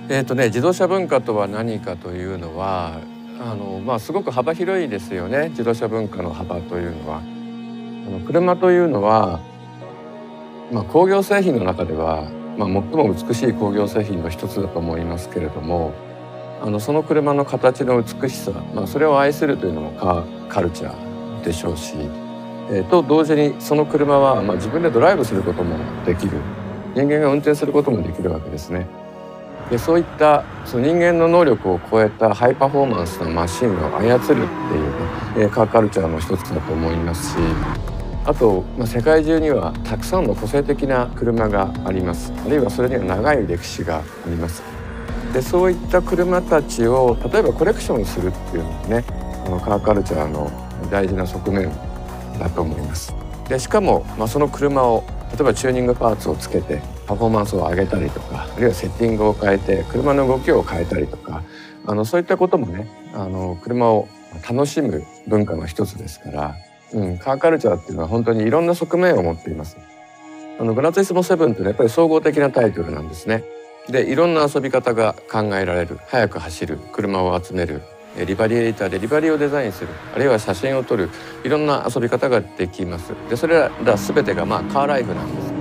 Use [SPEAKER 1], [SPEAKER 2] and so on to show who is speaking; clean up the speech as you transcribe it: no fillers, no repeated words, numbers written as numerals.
[SPEAKER 1] 自動車文化とは何かというのはすごく幅広いですよね。自動車文化の幅というのは車というのは、工業製品の中では、最も美しい工業製品の一つだと思いますけれども、その車の形の美しさ、それを愛するというのもカルチャーでしょうし、と同時にその車は、自分でドライブすることもできる、人間が運転することもできるわけですね。でそういったその人間の能力を超えたハイパフォーマンスなマシンを操るっていうね、カーカルチャーの一つだと思いますし、あと、世界中にはたくさんの個性的な車があります。あるいはそれには長い歴史があります。でそういった車たちを例えばコレクションするっていうのもね、カーカルチャーの大事な側面だと思います。でしかも、その車を例えばチューニングパーツをつけてパフォーマンスを上げたりとか、あるいはセッティングを変えて車の動きを変えたりとか、そういったこともね、車を楽しむ文化の一つですから、カーカルチャーっていうのは本当にいろんな側面を持っています。グラツイスモ7っていうのはやっぱり総合的なタイトルなんですね。でいろんな遊び方が考えられる、速く走る、車を集める、リバリエーターでリバリーをデザインする、あるいは写真を撮る、いろんな遊び方ができます。でそれら全てがカーライフなんです。